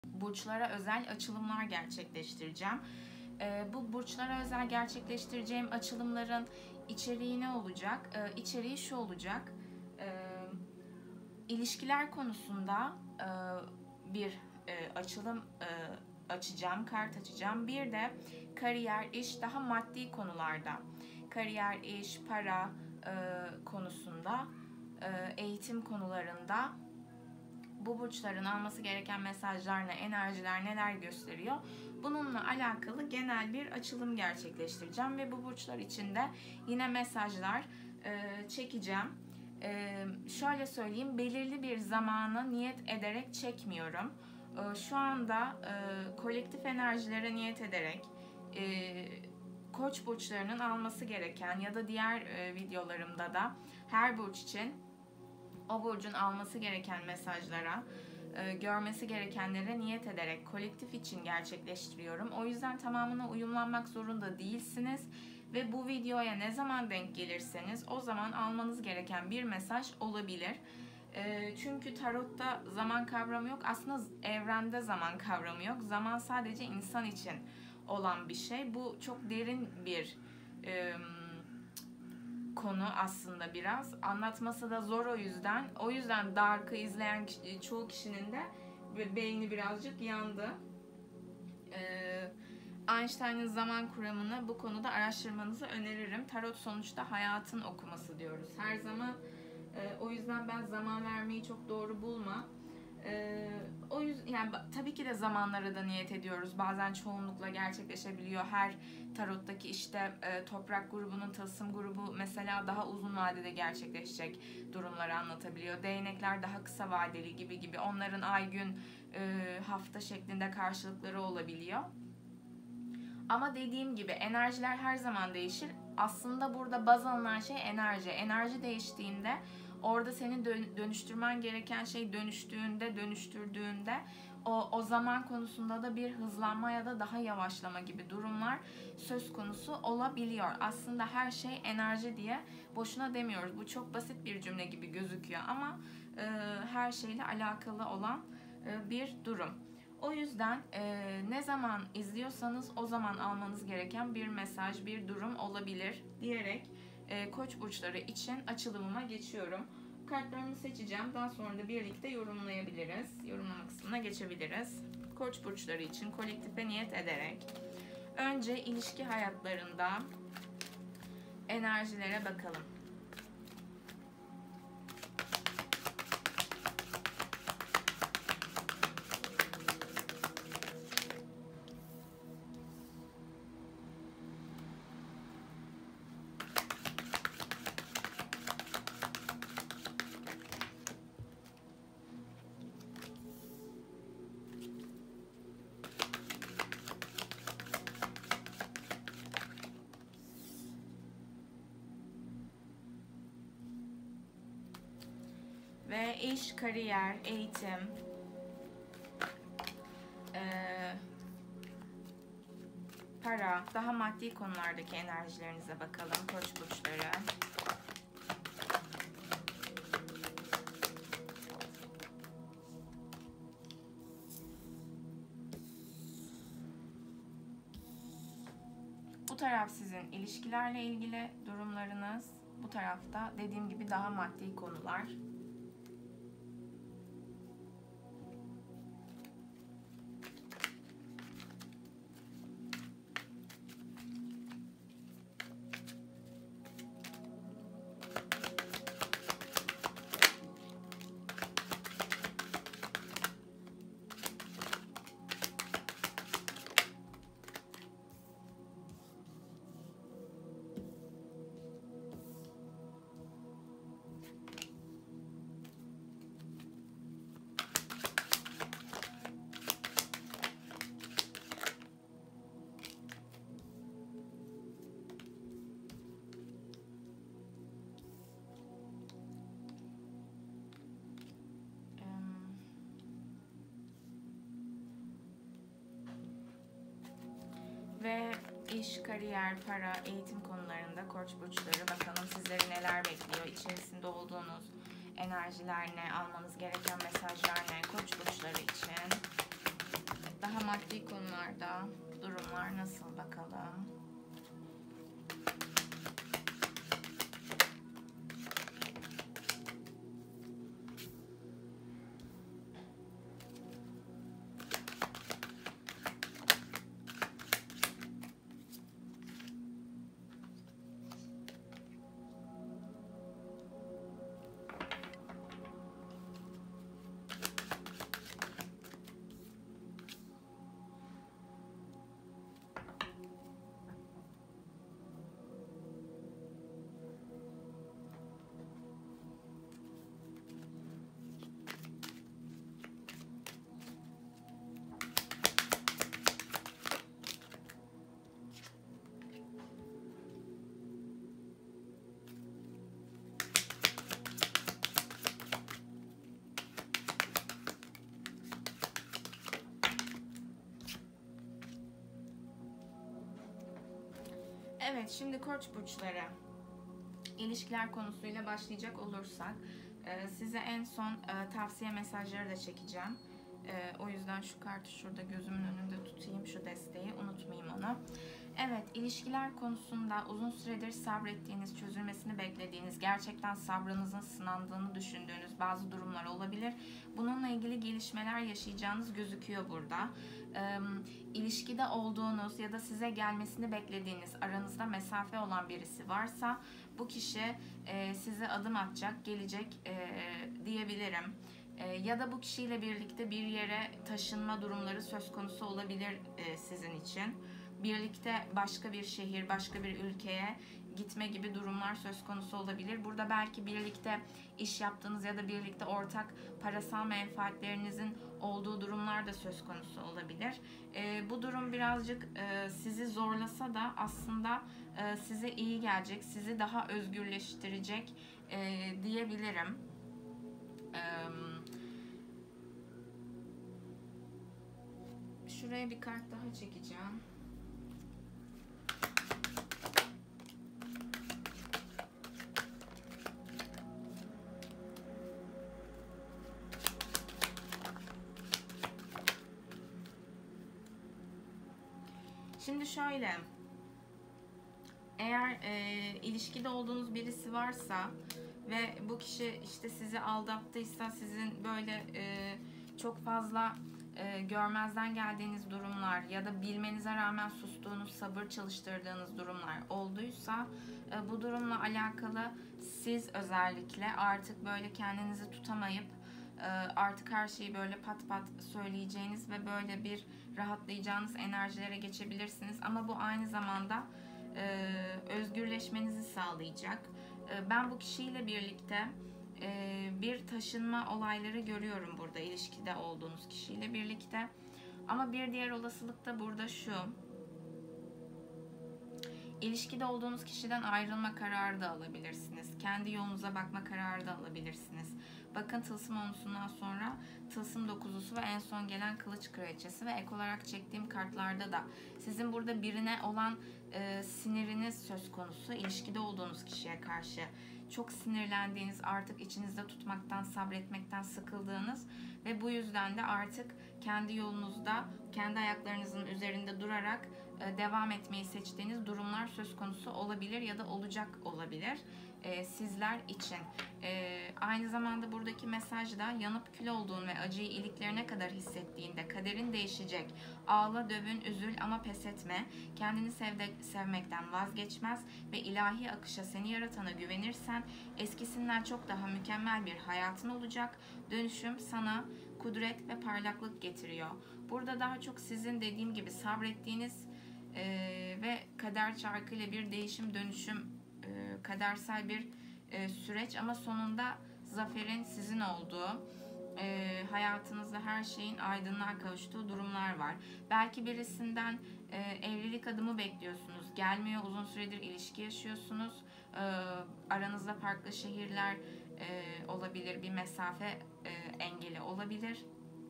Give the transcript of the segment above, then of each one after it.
burçlara özel açılımlar gerçekleştireceğim. Bu burçlara özel gerçekleştireceğim açılımların içeriği ne olacak? İçeriği şu olacak. İlişkiler konusunda bir açılım açacağım, kart açacağım. Bir de kariyer, iş, daha maddi konularda, kariyer, iş, para konusunda, eğitim konularında bu burçların alması gereken mesajlar ne, enerjiler neler gösteriyor? Bununla alakalı genel bir açılım gerçekleştireceğim ve bu burçlar için de yine mesajlar çekeceğim. Şöyle söyleyeyim, belirli bir zamana niyet ederek çekmiyorum. Şu anda kolektif enerjilere niyet ederek Koç burçlarının alması gereken ya da diğer videolarımda da her burç için o burcun alması gereken mesajlara, görmesi gerekenlere niyet ederek kolektif için gerçekleştiriyorum. O yüzden tamamına uyumlanmak zorunda değilsiniz ve bu videoya ne zaman denk gelirseniz o zaman almanız gereken bir mesaj olabilir. Çünkü tarotta zaman kavramı yok. Aslında evrende zaman kavramı yok. Zaman sadece insan için olan bir şey. Bu çok derin bir konu aslında biraz. Anlatması da zor o yüzden. O yüzden Dark'ı izleyen çoğu kişinin de beyni birazcık yandı. Einstein'ın zaman kuramını bu konuda araştırmanızı öneririm. Tarot sonuçta hayatın okuması diyoruz her zaman. O yüzden ben zaman vermeyi çok doğru bulmam. O yüzden yani tabii ki de zamanlara da niyet ediyoruz. Bazen çoğunlukla gerçekleşebiliyor. Her tarottaki işte toprak grubunun tılsım grubu mesela daha uzun vadede gerçekleşecek durumları anlatabiliyor. Değnekler daha kısa vadeli gibi onların ay gün hafta şeklinde karşılıkları olabiliyor. Ama dediğim gibi enerjiler her zaman değişir. Aslında burada baz alınan şey enerji. Enerji değiştiğinde orada senin dönüştürmen gereken şey dönüştürdüğünde o zaman konusunda da bir hızlanma ya da daha yavaşlama gibi durumlar söz konusu olabiliyor. Aslında her şey enerji diye boşuna demiyoruz. Bu çok basit bir cümle gibi gözüküyor ama her şeyle alakalı olan bir durum. O yüzden ne zaman izliyorsanız o zaman almanız gereken bir mesaj, bir durum olabilir diyerek Koç burçları için açılımıma geçiyorum. Kartlarımı seçeceğim. Daha sonra da birlikte yorumlayabiliriz. Yorumlama kısmına geçebiliriz. Koç burçları için kolektife niyet ederek önce ilişki hayatlarında enerjilere bakalım. Ve iş, kariyer, eğitim, para, daha maddi konulardaki enerjilerinize bakalım Koç burçları. Bu taraf sizin ilişkilerle ilgili durumlarınız. Bu tarafta dediğim gibi daha maddi konular. Ve iş, kariyer, para, eğitim konularında Koç burçları bakalım sizleri neler bekliyor, içerisinde olduğunuz enerjiler ne, almanız gereken mesajlar ne Koç burçları için. Daha maddi konularda durumlar nasıl bakalım. Evet, şimdi Koç burçları ilişkiler konusuyla başlayacak olursak size en son tavsiye mesajları da çekeceğim. O yüzden şu kartı şurada gözümün önünde tutayım, şu desteği unutmayayım onu. Evet, ilişkiler konusunda uzun süredir sabrettiğiniz, çözülmesini beklediğiniz, gerçekten sabrınızın sınandığını düşündüğünüz bazı durumlar olabilir. Bununla ilgili gelişmeler yaşayacağınız gözüküyor burada. İlişkide olduğunuz ya da size gelmesini beklediğiniz, aranızda mesafe olan birisi varsa bu kişi size adım atacak, gelecek diyebilirim. Ya da bu kişiyle birlikte bir yere taşınma durumları söz konusu olabilir sizin için. Birlikte başka bir şehir, başka bir ülkeye gitme gibi durumlar söz konusu olabilir. Burada belki birlikte iş yaptığınız ya da birlikte ortak parasal menfaatlerinizin olduğu durumlar da söz konusu olabilir. Bu durum birazcık sizi zorlasa da aslında size iyi gelecek, sizi daha özgürleştirecek diyebilirim. Şuraya bir kart daha çekeceğim. Şimdi şöyle, eğer ilişkide olduğunuz birisi varsa ve bu kişi işte sizi aldattıysa, sizin böyle çok fazla görmezden geldiğiniz durumlar ya da bilmenize rağmen sustuğunuz, sabır çalıştırdığınız durumlar olduysa bu durumla alakalı siz özellikle artık böyle kendinizi tutamayıp artık her şeyi böyle pat pat söyleyeceğiniz ve böyle bir rahatlayacağınız enerjilere geçebilirsiniz. Ama bu aynı zamanda özgürleşmenizi sağlayacak. Ben bu kişiyle birlikte bir taşınma olayları görüyorum burada, ilişkide olduğunuz kişiyle birlikte. Ama bir diğer olasılık da burada şu: İlişkide olduğunuz kişiden ayrılma kararı da alabilirsiniz. Kendi yolunuza bakma kararı da alabilirsiniz. Bakın, tılsım onusundan sonra tılsım dokuzusu ve en son gelen kılıç kraliçesi ve ek olarak çektiğim kartlarda da sizin burada birine olan siniriniz söz konusu. İlişkide olduğunuz kişiye karşı çok sinirlendiğiniz, artık içinizde tutmaktan, sabretmekten sıkıldığınız ve bu yüzden de artık kendi yolunuzda, kendi ayaklarınızın üzerinde durarak devam etmeyi seçtiğiniz durumlar söz konusu olabilir ya da olacak olabilir sizler için. Aynı zamanda buradaki mesajda yanıp kül olduğun ve acıyı iliklerine kadar hissettiğinde kaderin değişecek. Ağla, dövün, üzül ama pes etme. Kendini sevmekten vazgeçmez ve ilahi akışa, seni yaratana güvenirsen eskisinden çok daha mükemmel bir hayatın olacak. Dönüşüm sana kudret ve parlaklık getiriyor. Burada daha çok sizin dediğim gibi sabrettiğiniz ve kader çarkıyla bir değişim, dönüşüm, kadersel bir süreç ama sonunda zaferin sizin olduğu, hayatınızda her şeyin aydınlığa kavuştuğu durumlar var. Belki birisinden evlilik adımı bekliyorsunuz, gelmiyor, uzun süredir ilişki yaşıyorsunuz, aranızda farklı şehirler olabilir, bir mesafe engeli olabilir.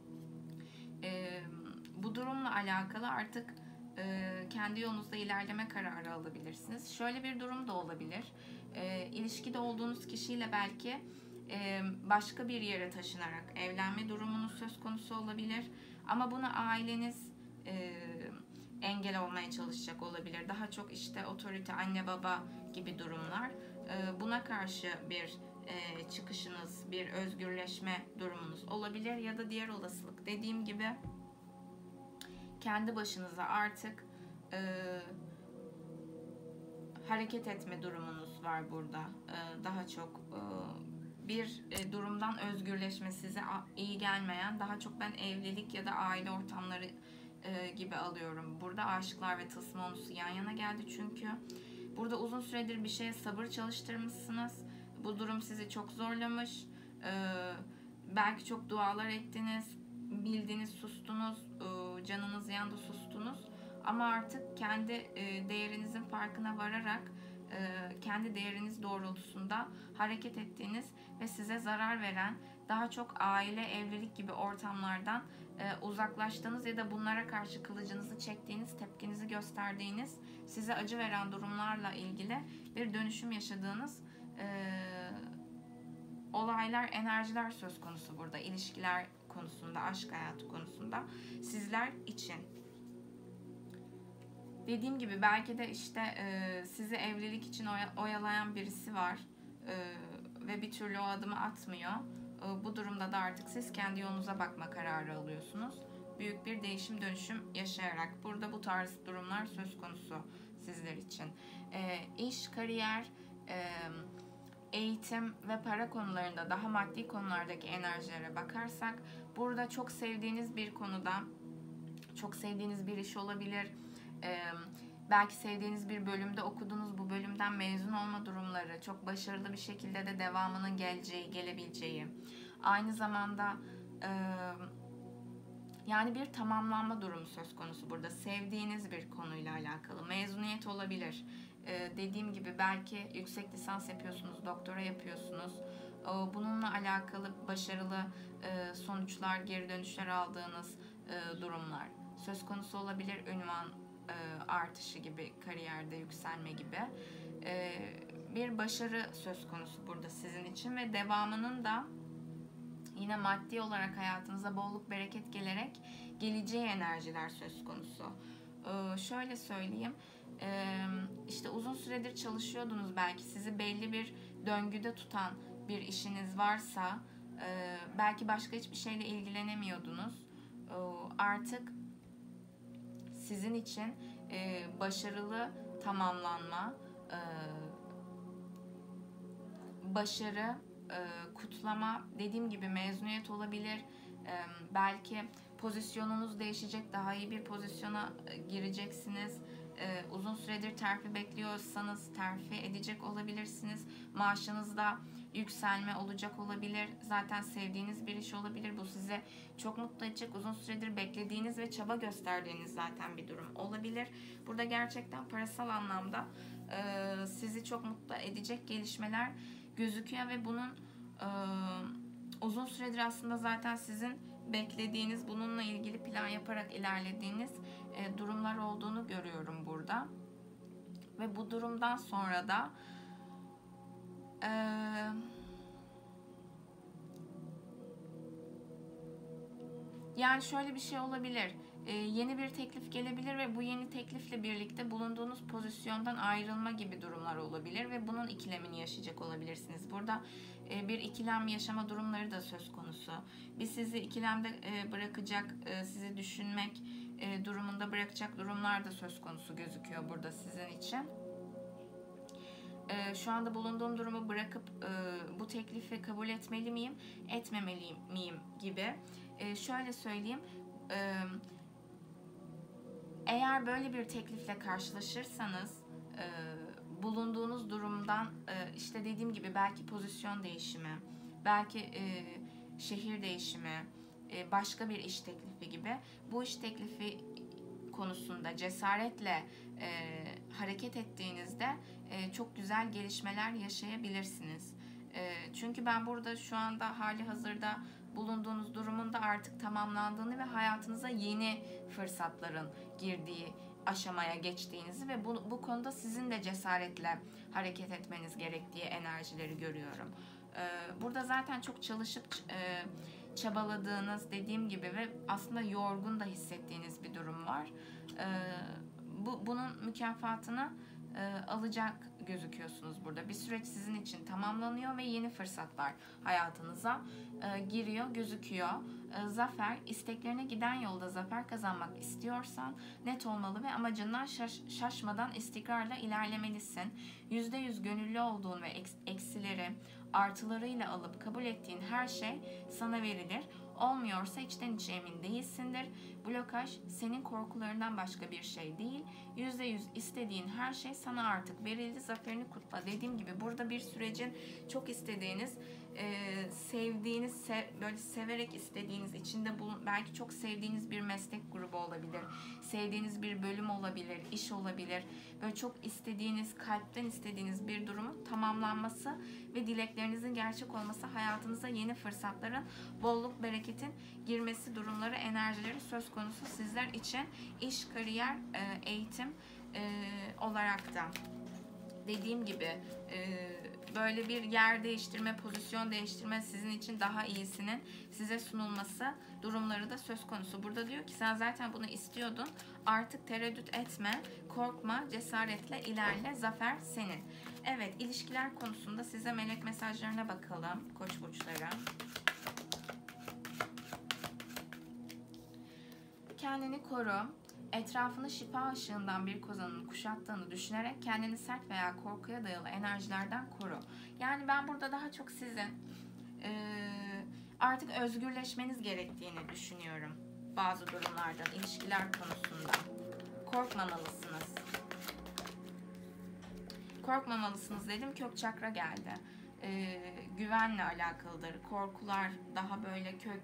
Bu durumla alakalı artık kendi yolunuzda ilerleme kararı alabilirsiniz. Şöyle bir durum da olabilir. İlişkide olduğunuz kişiyle belki başka bir yere taşınarak evlenme durumunuz söz konusu olabilir. Ama buna aileniz engel olmaya çalışacak olabilir. Daha çok işte otorite, anne baba gibi durumlar. Buna karşı bir çıkışınız, bir özgürleşme durumunuz olabilir ya da diğer olasılık dediğim gibi kendi başınıza artık hareket etme durumunuz var burada. Daha çok bir durumdan özgürleşme, size iyi gelmeyen, daha çok ben evlilik ya da aile ortamları gibi alıyorum. Burada aşıklar ve tılsım onlusu yan yana geldi çünkü. Burada uzun süredir bir şeye sabır çalıştırmışsınız. Bu durum sizi çok zorlamış. Belki çok dualar ettiniz, bildiniz, sustunuz, canınız yandı, sustunuz. Ama artık kendi değerinizin farkına vararak kendi değeriniz doğrultusunda hareket ettiğiniz ve size zarar veren, daha çok aile, evlilik gibi ortamlardan uzaklaştığınız ya da bunlara karşı kılıcınızı çektiğiniz, tepkinizi gösterdiğiniz, size acı veren durumlarla ilgili bir dönüşüm yaşadığınız olaylar, enerjiler söz konusu burada. İlişkiler konusunda, aşk hayatı konusunda sizler için. Dediğim gibi belki de işte sizi evlilik için oyalayan birisi var ve bir türlü o adımı atmıyor. Bu durumda da artık siz kendi yolunuza bakma kararı alıyorsunuz. Büyük bir değişim dönüşüm yaşayarak. Burada bu tarz durumlar söz konusu sizler için. İş, kariyer, eğitim ve para konularında, daha maddi konulardaki enerjilere bakarsak, burada çok sevdiğiniz bir konuda, çok sevdiğiniz bir iş olabilir. Belki sevdiğiniz bir bölümde okudunuz, bu bölümden mezun olma durumları, çok başarılı bir şekilde de devamının gelebileceği. Aynı zamanda yani bir tamamlanma durumu söz konusu burada. Sevdiğiniz bir konuyla alakalı. Mezuniyet olabilir. Dediğim gibi belki yüksek lisans yapıyorsunuz, doktora yapıyorsunuz. Bununla alakalı başarılı sonuçlar, geri dönüşler aldığınız durumlar söz konusu olabilir. Ünvan artışı gibi, kariyerde yükselme gibi bir başarı söz konusu burada sizin için ve devamının da yine maddi olarak hayatınıza bolluk bereket gelerek geleceği enerjiler söz konusu. Şöyle söyleyeyim, işte uzun süredir çalışıyordunuz, belki sizi belli bir döngüde tutan bir işiniz varsa, belki başka hiçbir şeyle ilgilenemiyordunuz. Artık sizin için başarılı tamamlanma, başarı, kutlama, dediğim gibi mezuniyet olabilir. Belki pozisyonunuz değişecek, daha iyi bir pozisyona gireceksiniz. Uzun süredir terfi bekliyorsanız terfi edecek olabilirsiniz. Maaşınızda yükselme olacak olabilir. Zaten sevdiğiniz bir iş olabilir. Bu size çok mutlu edecek. Uzun süredir beklediğiniz ve çaba gösterdiğiniz zaten bir durum olabilir. Burada gerçekten parasal anlamda sizi çok mutlu edecek gelişmeler gözüküyor ve bunun uzun süredir aslında zaten sizin beklediğiniz, bununla ilgili plan yaparak ilerlediğiniz durumlar olduğunu görüyorum burada. Ve bu durumdan sonra da yani şöyle bir şey olabilir. Yeni bir teklif gelebilir ve bu yeni teklifle birlikte bulunduğunuz pozisyondan ayrılma gibi durumlar olabilir ve bunun ikilemini yaşayacak olabilirsiniz. Burada bir ikilem yaşama durumları da söz konusu. Bir sizi ikilemde bırakacak, sizi düşünmek durumunda bırakacak durumlar da söz konusu gözüküyor burada sizin için. Şu anda bulunduğum durumu bırakıp bu teklifi kabul etmeli miyim, etmemeli miyim gibi. Şöyle söyleyeyim, eğer böyle bir teklifle karşılaşırsanız bulunduğunuz durumdan işte dediğim gibi belki pozisyon değişimi, belki şehir değişimi, başka bir iş teklifi gibi, bu iş teklifi konusunda cesaretle hareket ettiğinizde çok güzel gelişmeler yaşayabilirsiniz. Çünkü ben burada şu anda hali hazırda bulunduğunuz durumun da artık tamamlandığını ve hayatınıza yeni fırsatların girdiği aşamaya geçtiğinizi ve bu konuda sizin de cesaretle hareket etmeniz gerektiği enerjileri görüyorum. Burada zaten çok çalışıp çabaladığınız, dediğim gibi, ve aslında yorgun da hissettiğiniz bir durum var. var. Bunun mükafatını alacak gözüküyorsunuz burada. Bir süreç sizin için tamamlanıyor ve yeni fırsatlar hayatınıza giriyor, gözüküyor. Zafer, isteklerine giden yolda zafer kazanmak istiyorsan net olmalı ve amacından şaşmadan istikrarla ilerlemelisin. %100 gönüllü olduğun ve eksileri artılarıyla alıp kabul ettiğin her şey sana verilir. Olmuyorsa içten içe emin değilsindir. Blokaj senin korkularından başka bir şey değil. %100 istediğin her şey sana artık verildi. Zaferini kutla. Dediğim gibi burada bir sürecin çok istediğiniz, sevdiğiniz, böyle severek istediğiniz, içinde belki çok sevdiğiniz bir meslek grubu olabilir. Sevdiğiniz bir bölüm olabilir, iş olabilir. Böyle çok istediğiniz, kalpten istediğiniz bir durumun tamamlanması ve dileklerinizin gerçek olması, hayatınıza yeni fırsatların, bolluk, bereketin girmesi durumları, enerjileri söz konusu sizler için iş, kariyer, eğitim olarak da. Dediğim gibi böyle bir yer değiştirme, pozisyon değiştirme, sizin için daha iyisinin size sunulması durumları da söz konusu. Burada diyor ki sen zaten bunu istiyordun. Artık tereddüt etme, korkma, cesaretle ilerle. Zafer senin. Evet, ilişkiler konusunda size melek mesajlarına bakalım Koç burçları. Kendini koru. Etrafını şifa ışığından bir kozanın kuşattığını düşünerek kendini sert veya korkuya dayalı enerjilerden koru. Yani ben burada daha çok sizin artık özgürleşmeniz gerektiğini düşünüyorum. Bazı durumlardan, ilişkiler konusunda. Korkmamalısınız. Korkmamalısınız dedim, kök çakra geldi. Güvenle alakalıdır. Korkular daha böyle kök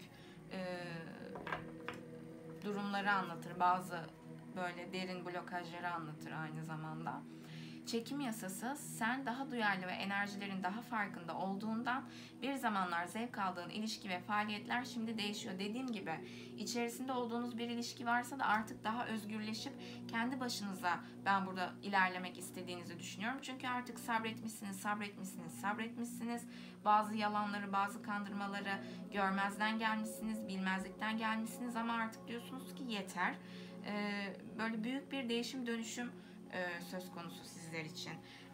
durumları anlatır. Bazı böyle derin blokajları anlatır aynı zamanda. Çekim yasası, sen daha duyarlı ve enerjilerin daha farkında olduğundan bir zamanlar zevk aldığın ilişki ve faaliyetler şimdi değişiyor. Dediğim gibi içerisinde olduğunuz bir ilişki varsa da artık daha özgürleşip kendi başınıza ben burada ilerlemek istediğinizi düşünüyorum. Çünkü artık sabretmişsiniz. Bazı yalanları, bazı kandırmaları görmezden gelmişsiniz, bilmezlikten gelmişsiniz ama artık diyorsunuz ki yeter. Böyle büyük bir değişim, dönüşüm söz konusu sizler için.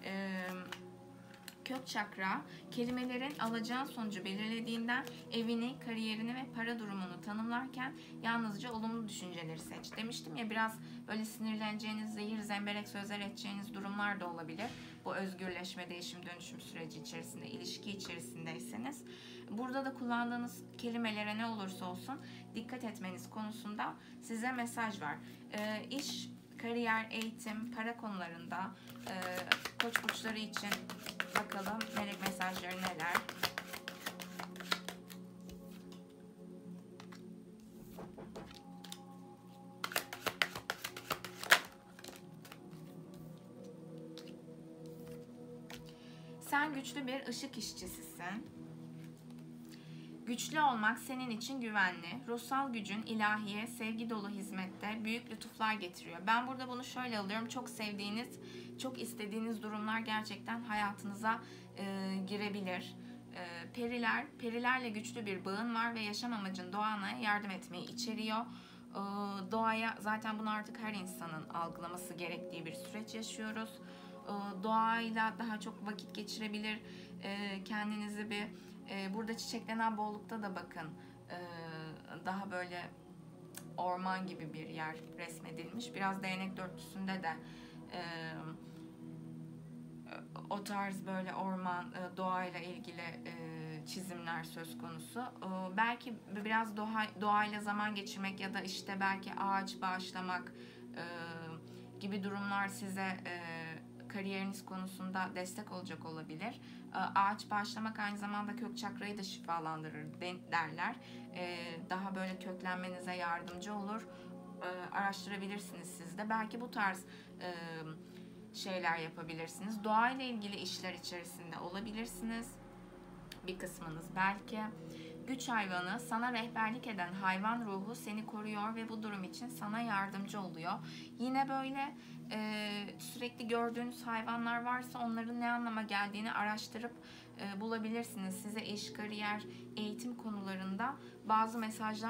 Kök çakra, kelimelerin alacağın sonucu belirlediğinden evini, kariyerini ve para durumunu tanımlarken yalnızca olumlu düşünceleri seç. Demiştim ya, biraz böyle sinirleneceğiniz, zehir zemberek sözler edeceğiniz durumlar da olabilir. Bu özgürleşme, değişim, dönüşüm süreci içerisinde, ilişki içerisindeyseniz. Burada da kullandığınız kelimelere ne olursa olsun dikkat etmeniz konusunda size mesaj var. İş, kariyer, eğitim, para konularında Koç burçları için bakalım melek mesajları neler. Sen güçlü bir ışık işçisisin. Güçlü olmak senin için güvenli. Ruhsal gücün ilahiye, sevgi dolu hizmette büyük lütuflar getiriyor. Ben burada bunu şöyle alıyorum. Çok sevdiğiniz, çok istediğiniz durumlar gerçekten hayatınıza girebilir. Perilerle güçlü bir bağın var ve yaşam amacın doğana yardım etmeyi içeriyor. Doğaya, zaten bunu artık her insanın algılaması gerektiği bir süreç yaşıyoruz. Doğayla daha çok vakit geçirebilir. Kendinizi bir burada çiçeklenen bollukta da bakın daha böyle orman gibi bir yer resmedilmiş. Biraz değnek dörtlüsünde de o tarz böyle orman, doğayla ilgili çizimler söz konusu. Belki biraz doğayla zaman geçirmek ya da işte belki ağaç bağışlamak gibi durumlar size kariyeriniz konusunda destek olacak olabilir. Ağaç bağışlamak aynı zamanda kök çakrayı da şifalandırır derler. Daha böyle köklenmenize yardımcı olur. Araştırabilirsiniz siz de. Belki bu tarz şeyler yapabilirsiniz. Doğayla ilgili işler içerisinde olabilirsiniz. Bir kısmınız belki. Güç hayvanı, sana rehberlik eden hayvan ruhu seni koruyor ve bu durum için sana yardımcı oluyor. Yine böyle sürekli gördüğünüz hayvanlar varsa onların ne anlama geldiğini araştırıp bulabilirsiniz. Size iş, kariyer, eğitim konularında bazı mesajlar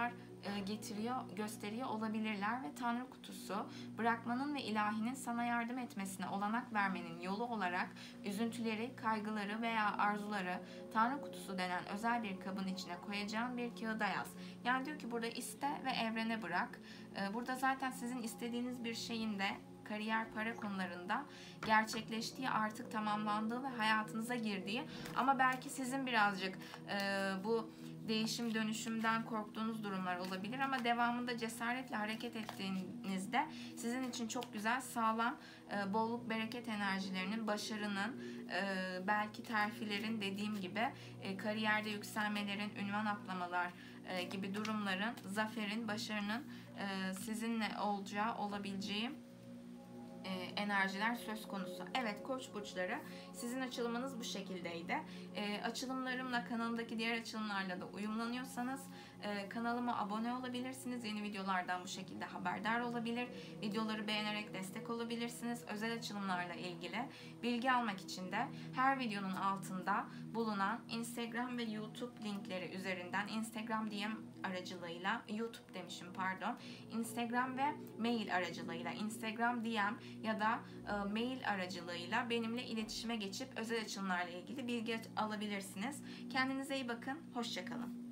gösteriyor olabilirler ve Tanrı kutusu bırakmanın ve ilahinin sana yardım etmesine olanak vermenin yolu olarak üzüntüleri, kaygıları veya arzuları Tanrı kutusu denen özel bir kabın içine koyacağın bir kağıda yaz. Yani diyor ki burada iste ve evrene bırak. Burada zaten sizin istediğiniz bir şeyin de kariyer, para konularında gerçekleştiği, artık tamamlandığı ve hayatınıza girdiği, ama belki sizin birazcık bu değişim dönüşümden korktuğunuz durumlar olabilir ama devamında cesaretle hareket ettiğinizde sizin için çok güzel, sağlam, bolluk, bereket enerjilerinin, başarının, belki terfilerin, dediğim gibi kariyerde yükselmelerin, ünvan atlamalar gibi durumların, zaferin, başarının sizinle olabileceği enerjiler söz konusu. Evet Koç burçları, sizin açılımınız bu şekildeydi. Açılımlarımla, kanalımdaki diğer açılımlarla da uyumlanıyorsanız kanalıma abone olabilirsiniz. Yeni videolardan bu şekilde haberdar olabilir. Videoları beğenerek destek olabilirsiniz. Özel açılımlarla ilgili bilgi almak için de her videonun altında bulunan Instagram ve YouTube linkleri üzerinden, Instagram DM aracılığıyla, YouTube demişim pardon, Instagram ve mail aracılığıyla, Instagram DM ya da mail aracılığıyla benimle iletişime geçip özel açılımlarla ilgili bilgi alabilirsiniz. Kendinize iyi bakın, hoşça kalın.